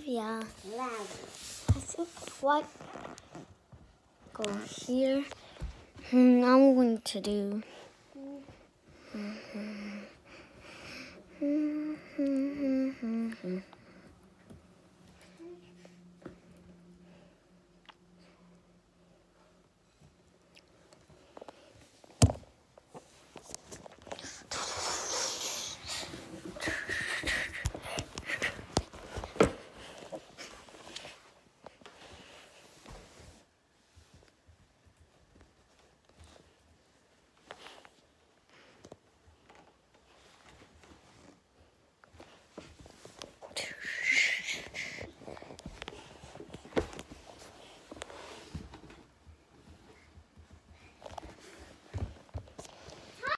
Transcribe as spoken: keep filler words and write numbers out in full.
Olivia. I think what go here. Hmm, I'm going to do.